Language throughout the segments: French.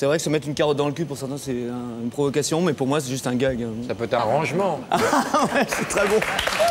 C'est vrai que se mettre une carotte dans le cul, pour certains, c'est une provocation, mais pour moi, c'est juste un gag. Ça peut être un arrangement. Ah ouais, c'est très bon.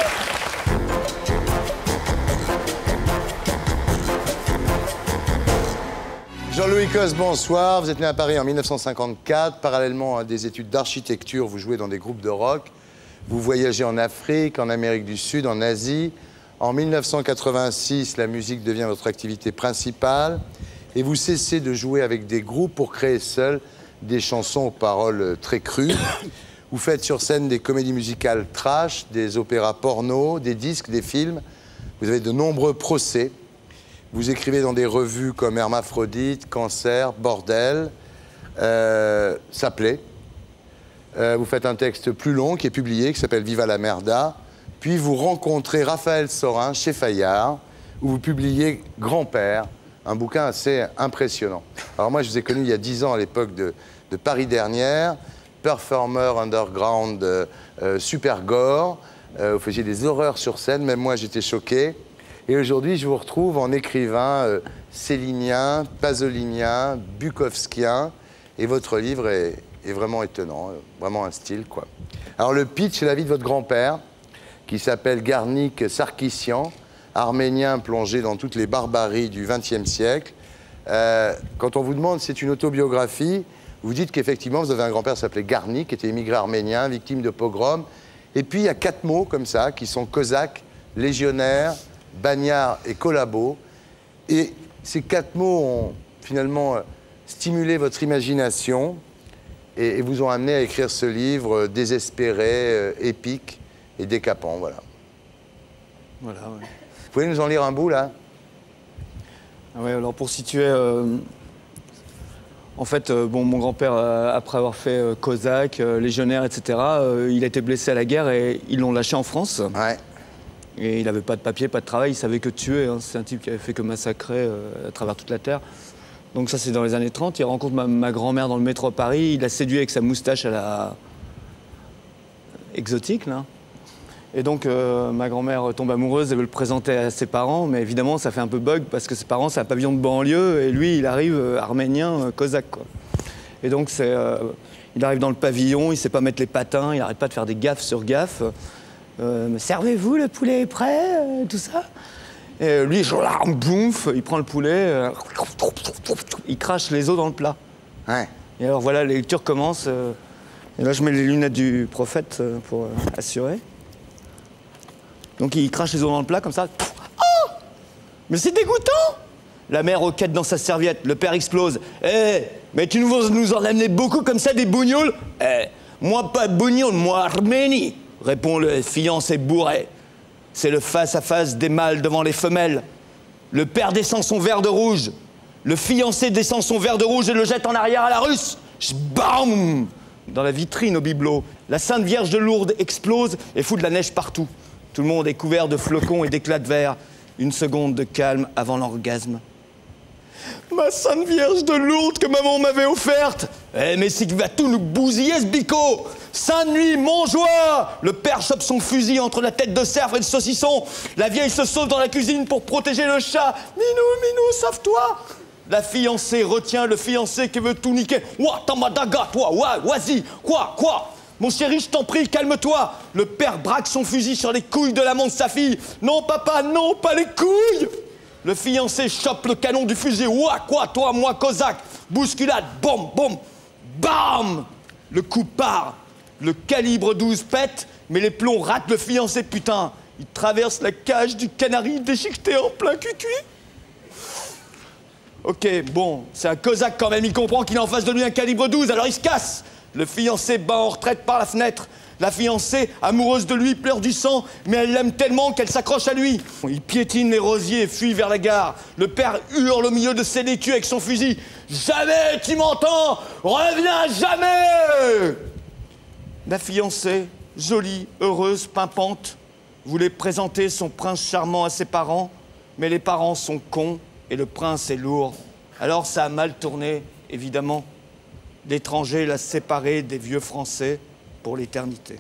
Jean-Louis Cos, bonsoir. Vous êtes né à Paris en 1954. Parallèlement à des études d'architecture, vous jouez dans des groupes de rock. Vous voyagez en Afrique, en Amérique du Sud, en Asie. En 1986, la musique devient votre activité principale. Et vous cessez de jouer avec des groupes pour créer seul des chansons aux paroles très crues. Vous faites sur scène des comédies musicales trash, des opéras porno, des disques, des films. Vous avez de nombreux procès. Vous écrivez dans des revues comme Hermaphrodite, Cancer, Bordel, Ça plaît. Vous faites un texte plus long qui est publié, qui s'appelle Viva la Merda. Puis vous rencontrez Raphaël Sorin chez Fayard, où vous publiez Grand-Père, un bouquin assez impressionnant. Alors moi, je vous ai connu il y a 10 ans à l'époque de Paris Dernière, performer underground super gore. Vous faisiez des horreurs sur scène, même moi j'étais choqué. Et aujourd'hui, je vous retrouve en écrivain célinien, pasolinien, bukowskien. Et votre livre est vraiment étonnant, vraiment un style, quoi. Alors le pitch, c'est la vie de votre grand-père, qui s'appelle Garnik Sarkissian, arménien plongé dans toutes les barbaries du XXe siècle. Quand on vous demande si c'est une autobiographie, vous dites qu'effectivement, vous avez un grand-père qui s'appelait Garnik, qui était immigré arménien, victime de pogrom. Et puis, il y a 4 mots comme ça, qui sont cosaque, légionnaire, bagnard et collabo. Et ces 4 mots ont finalement stimulé votre imagination et vous ont amené à écrire ce livre désespéré, épique et décapant, voilà. Voilà, ouais. Vous pouvez nous en lire un bout, là? Ah ouais, alors pour situer... En fait, bon, mon grand-père, après avoir fait cosaque, légionnaire, etc., il a été blessé à la guerre et ils l'ont lâché en France. Ouais. Et il n'avait pas de papier, pas de travail, il savait que tuer. Hein. C'est un type qui avait fait que massacrer à travers toute la terre. Donc ça, c'est dans les années 30. Il rencontre ma grand-mère dans le métro à Paris. Il la séduit avec sa moustache à la... exotique, là. Et donc, ma grand-mère tombe amoureuse et veut le présenter à ses parents. Mais évidemment, ça fait un peu bug parce que ses parents, c'est un pavillon de banlieue. Et lui, il arrive arménien, cosaque, quoi. Et donc, il arrive dans le pavillon, il sait pas mettre les patins, il n'arrête pas de faire des gaffes sur gaffes. Servez-vous, le poulet est prêt, tout ça. Et lui, boumf, il prend le poulet, il crache les os dans le plat. Ouais. Et alors voilà, les lectures commencent. Et là, je mets les lunettes du prophète pour assurer. Donc il crache les os dans le plat comme ça. Oh! Mais c'est dégoûtant! La mère roquette dans sa serviette, le père explose. Eh, mais tu nous en amenais beaucoup comme ça, des bougnoules? Eh, moi pas de bougnoules, moi Arménie, répond le fiancé bourré. C'est le face-à-face des mâles devant les femelles. Le père descend son verre de rouge. Le fiancé descend son verre de rouge et le jette en arrière à la russe. Bam! Dans la vitrine au bibelot, la Sainte Vierge de Lourdes explose et fout de la neige partout. Tout le monde est couvert de flocons et d'éclats de verre. Une seconde de calme avant l'orgasme. Ma Sainte Vierge de Lourdes que maman m'avait offerte. Eh, mais c'est qu'il va tout nous bousiller, ce bico. Sainte nuit, Montjoie. Le père chope son fusil entre la tête de cerf et le saucisson. La vieille se sauve dans la cuisine pour protéger le chat. Minou, sauve-toi. La fiancée retient le fiancé qui veut tout niquer. Ouah, t'en m'as daga, toi. Ouah, vas-y. Quoi? Mon chéri, je t'en prie, calme-toi. Le père braque son fusil sur les couilles de l'amant de sa fille. Non, papa, non, pas les couilles. Le fiancé chope le canon du fusil. Ouah, quoi, toi, moi, cosaque. Bousculade, boum, boum, bam. Le coup part. Le calibre 12 pète, mais les plombs ratent le fiancé, putain. Il traverse la cage du canari déchiqueté en plein cucu. Ok, bon, c'est un cosaque quand même. Il comprend qu'il a en face de lui un calibre 12, alors il se casse. Le fiancé bat en retraite par la fenêtre. La fiancée, amoureuse de lui, pleure du sang, mais elle l'aime tellement qu'elle s'accroche à lui. Il piétine les rosiers et fuit vers la gare. Le père hurle au milieu de ses laitues avec son fusil. « Jamais, tu m'entends? Reviens jamais !» La fiancée, jolie, heureuse, pimpante, voulait présenter son prince charmant à ses parents, mais les parents sont cons et le prince est lourd. Alors ça a mal tourné, évidemment. L'étranger l'a séparé des vieux Français pour l'éternité.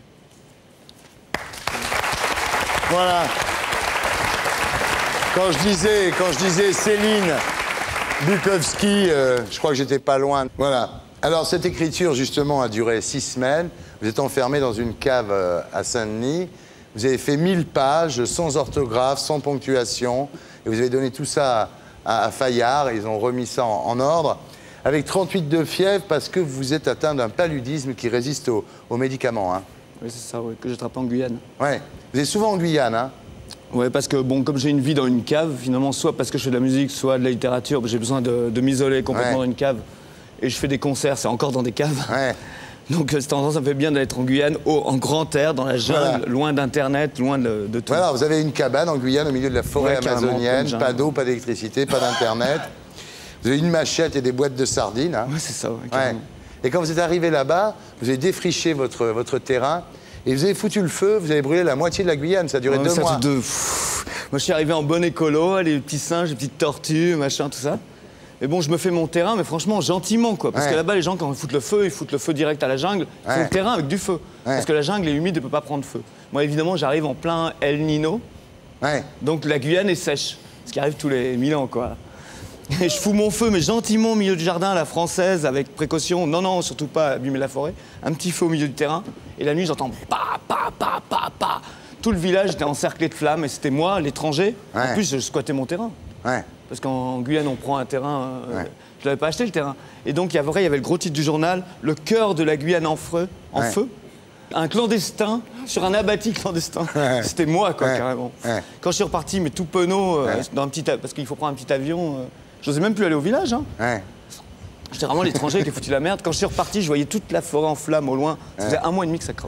Voilà. Quand je disais Céline, Bukowski, je crois que j'étais pas loin. Voilà. Alors, cette écriture, justement, a duré 6 semaines. Vous êtes enfermé dans une cave à Saint-Denis. Vous avez fait 1000 pages, sans orthographe, sans ponctuation. Et vous avez donné tout ça à Fayard. Ils ont remis ça en ordre. Avec 38 de fièvre, parce que vous êtes atteint d'un paludisme qui résiste aux médicaments. Hein. Oui, c'est ça, ouais, que j'ai attrapé en Guyane. Ouais. Vous êtes souvent en Guyane, hein? Ouais, parce que, bon, comme j'ai une vie dans une cave, finalement, soit parce que je fais de la musique, soit de la littérature, j'ai besoin de m'isoler complètement dans une cave. Et je fais des concerts, c'est encore dans des caves. Ouais. Donc, cette tendance, ça me fait bien d'être en Guyane, en grand air, dans la jungle, loin d'Internet, loin de tout. Voilà, vous avez une cabane en Guyane, au milieu de la forêt amazonienne, pas d'eau, pas d'électricité, pas d'Internet. Vous avez une machette et des boîtes de sardines. Hein. Ouais, c'est ça, ouais. Et quand vous êtes arrivé là-bas, vous avez défriché votre terrain et vous avez foutu le feu, vous avez brûlé la moitié de la Guyane. Ça a duré 2 mois. Moi, je suis arrivé en bon écolo, les petits singes, les petites tortues, machin, tout ça. Et bon, je me fais mon terrain, mais franchement, gentiment, quoi. Parce que là-bas, les gens, quand ils foutent le feu direct à la jungle. Ils font le terrain avec du feu. Parce que la jungle est humide et ne peut pas prendre feu. Moi, évidemment, j'arrive en plein El Nino. Donc, la Guyane est sèche. Ce qui arrive tous les 1000 ans, quoi. Et je fous mon feu, mais gentiment au milieu du jardin, à la française, avec précaution. Non, non, surtout pas abîmer la forêt. Un petit feu au milieu du terrain. Et la nuit, j'entends pa, pa, pa, pa, pa. Tout le village était encerclé de flammes. Et c'était moi, l'étranger. En plus, je squattais mon terrain. Parce qu'en Guyane, on prend un terrain. Je l'avais pas acheté, le terrain. Et donc, il y avait le gros titre du journal, le cœur de la Guyane en feu. Un clandestin sur un abatis clandestin. C'était moi, quoi, carrément. Quand je suis reparti, mais tout penaud, dans un petit parce qu'il faut prendre un petit avion. J'osais même plus aller au village. Hein. J'étais vraiment l'étranger qui a foutu la merde. Quand je suis reparti, je voyais toute la forêt en flammes au loin. Ça faisait 1 mois et demi que ça crame.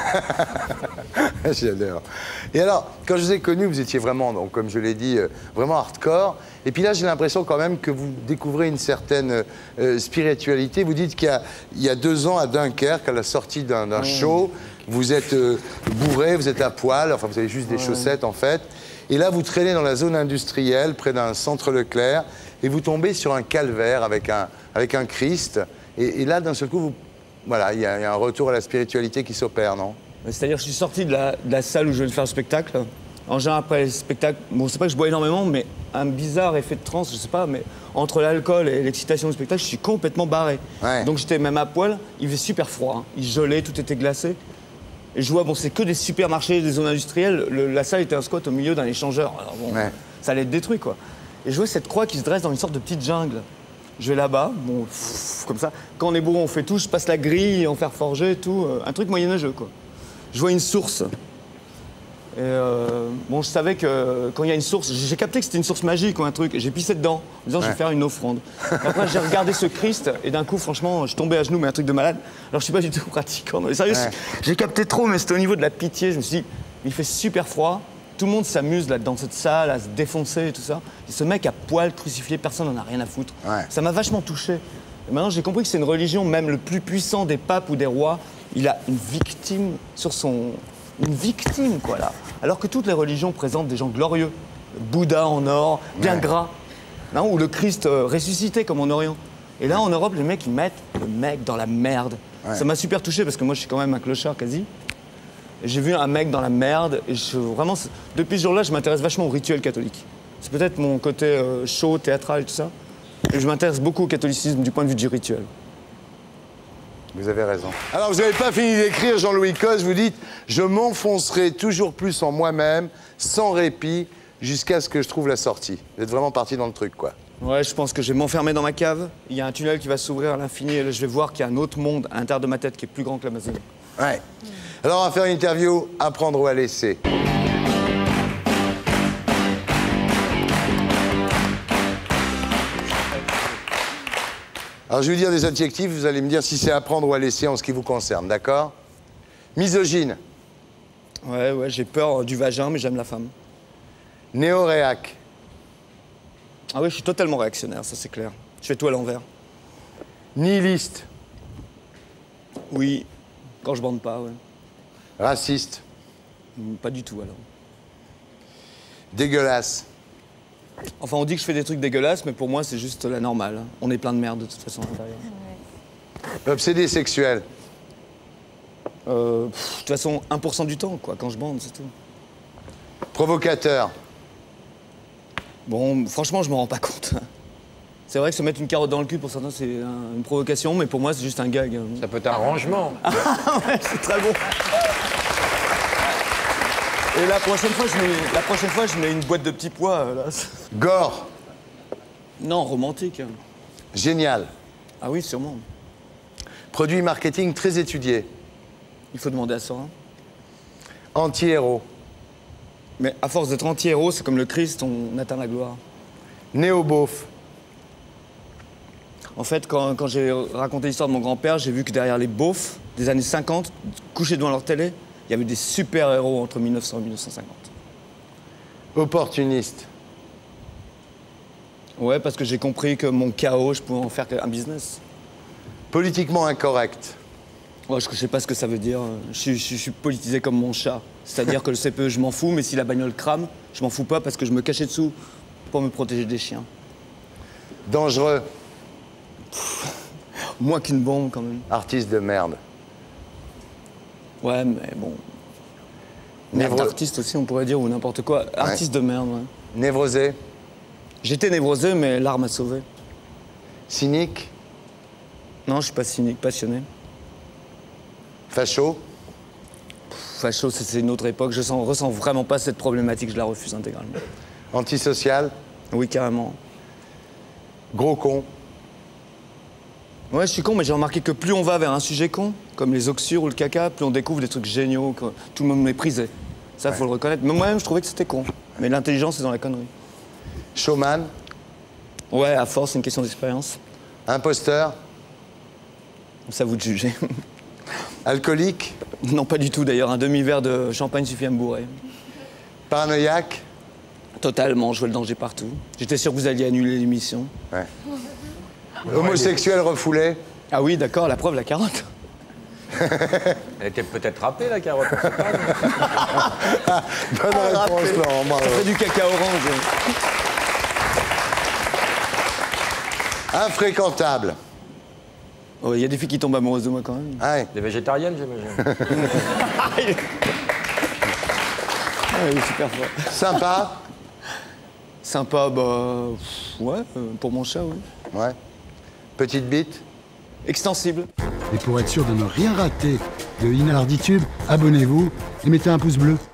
J'adore. Et alors, quand je vous ai connu, vous étiez vraiment, donc, comme je l'ai dit, vraiment hardcore. Et puis là, j'ai l'impression quand même que vous découvrez une certaine spiritualité. Vous dites qu'il y a 2 ans, à Dunkerque, à la sortie d'un show, vous êtes bourré, vous êtes à poil, enfin, vous avez juste des chaussettes, en fait. Et là, vous traînez dans la zone industrielle, près d'un centre Leclerc, et vous tombez sur un calvaire avec un Christ. Et là, d'un seul coup, voilà, il y a un retour à la spiritualité qui s'opère, non? C'est-à-dire, je suis sorti de la salle où je vais faire le spectacle. En général, après le spectacle, bon, c'est pas que je bois énormément, mais un bizarre effet de transe, je sais pas, mais entre l'alcool et l'excitation du spectacle, je suis complètement barré. Donc j'étais même à poil, il faisait super froid, hein. Il gelait, tout était glacé. Et je vois, bon, c'est que des supermarchés, des zones industrielles. La salle était un squat au milieu d'un échangeur. Alors bon, ça allait être détruit, quoi. Et je vois cette croix qui se dresse dans une sorte de petite jungle. Je vais là-bas, bon, comme ça. Quand on est bourré, on fait tout. Je passe la grille en fer forgé et tout. Un truc moyenâgeux, quoi. Je vois une source. Et bon, je savais que quand il y a une source, j'ai capté que c'était une source magique ou un truc. Et j'ai pissé dedans, en disant je vais faire une offrande. Et après, j'ai regardé ce Christ et d'un coup, franchement, je tombais à genoux, mais un truc de malade. Alors, je suis pas du tout pratiquant. Mais sérieux, j'ai capté trop, mais c'était au niveau de la pitié. Je me suis dit, il fait super froid. Tout le monde s'amuse là dans cette salle à se défoncer et tout ça. Et ce mec à poil crucifié, personne n'en a rien à foutre. Ça m'a vachement touché. Et maintenant, j'ai compris que c'est une religion, même le plus puissant des papes ou des rois, il a une victime sur son... Une victime, quoi, là. Alors que toutes les religions présentent des gens glorieux. Bouddha en or, bien gras. Non, ou le Christ ressuscité, comme en Orient. Et là, en Europe, les mecs, ils mettent le mec dans la merde. Ça m'a super touché, parce que moi, je suis quand même un clochard, quasi. Et j'ai vu un mec dans la merde, et vraiment, depuis ce jour-là, je m'intéresse vachement au rituel catholique. C'est peut-être mon côté chaud, théâtral et tout ça. Et je m'intéresse beaucoup au catholicisme du point de vue du rituel. Vous avez raison. Alors, vous n'avez pas fini d'écrire, Jean-Louis Cos. Vous dites « Je m'enfoncerai toujours plus en moi-même, sans répit, jusqu'à ce que je trouve la sortie. » Vous êtes vraiment parti dans le truc, quoi. Ouais, je pense que je vais m'enfermer dans ma cave. Il y a un tunnel qui va s'ouvrir à l'infini, et là, je vais voir qu'il y a un autre monde à l'intérieur de ma tête qui est plus grand que l'Amazonie. Ouais. Alors, on va faire une interview « Apprendre ou à laisser ». Alors, je vais vous dire des adjectifs, vous allez me dire si c'est à prendre ou à laisser en ce qui vous concerne, d'accord? Misogyne. Ouais, j'ai peur du vagin, mais j'aime la femme. Néo-réac. Ah oui, je suis totalement réactionnaire, ça c'est clair. Je fais tout à l'envers. Nihiliste. Oui, quand je bande pas, ouais. Raciste. Pas du tout, alors. Dégueulasse. Enfin, on dit que je fais des trucs dégueulasses, mais pour moi, c'est juste la normale. On est plein de merde, de toute façon, à l'intérieur. Obsédé sexuel. De toute façon, 1% du temps, quoi, quand je bande, c'est tout. Provocateur. Bon, franchement, je me rends pas compte. C'est vrai que se mettre une carotte dans le cul, pour certains, c'est une provocation, mais pour moi, c'est juste un gag. Ça peut être un rangement. Ah ouais, c'est très bon. Et la prochaine fois, je mets une boîte de petits pois, là. Gore. Non, romantique. Génial. Ah oui, sûrement. Produit marketing très étudié. Il faut demander à Sorin. Anti-héros. Mais à force d'être anti-héros, c'est comme le Christ, on atteint la gloire. Néo-beauf. En fait, quand j'ai raconté l'histoire de mon grand-père, j'ai vu que derrière les beaufs des années 50, couchés devant leur télé, il y avait des super-héros entre 1900 et 1950. Opportuniste. Ouais, parce que j'ai compris que mon chaos, je pouvais en faire un business. Politiquement incorrect. Ouais, je sais pas ce que ça veut dire. Je suis politisé comme mon chat. C'est-à-dire que le CPE, je m'en fous, mais si la bagnole crame, je m'en fous pas parce que je me cachais dessous pour me protéger des chiens. Dangereux. Moins qu'une bombe, quand même. Artiste de merde. Ouais, mais bon. Merde d'artiste aussi, on pourrait dire, ou n'importe quoi. Artiste de merde, ouais. Névrosé. J'étais névrosé, mais l'art m'a sauvé. Cynique. Non, je suis pas cynique, passionné. Facho. Facho, c'est une autre époque. Je ressens vraiment pas cette problématique, je la refuse intégralement. Antisocial. Oui, carrément. Gros con. Ouais, je suis con, mais j'ai remarqué que plus on va vers un sujet con, comme les oxyures ou le caca, plus on découvre des trucs géniaux que tout le monde méprisait. Ça, faut le reconnaître. Mais moi-même, je trouvais que c'était con. Mais l'intelligence, c'est dans la connerie. Showman. Ouais, à force, c'est une question d'expérience. Imposteur. C'est à vous de juger. Alcoolique. Non, pas du tout, d'ailleurs. Un demi-verre de champagne suffit à me bourrer. Paranoïaque. Totalement, je vois le danger partout. J'étais sûr que vous alliez annuler l'émission. Ouais. Homosexuel refoulé. Ah oui, d'accord, la preuve, la carotte. Elle était peut-être râpée, la carotte. On sait pas. Bonne réponse, Laurent. Bravo. Ça fait du caca orange. Infréquentable. Il y a des filles qui tombent amoureuses de moi quand même. Ouais. Des végétariennes, j'imagine. Ah, il est super fort. Sympa. Sympa, bah. Ouais, pour mon chat, ouais. Ouais. Petite bite. Extensible. Et pour être sûr de ne rien rater de Inarditube, abonnez-vous et mettez un pouce bleu.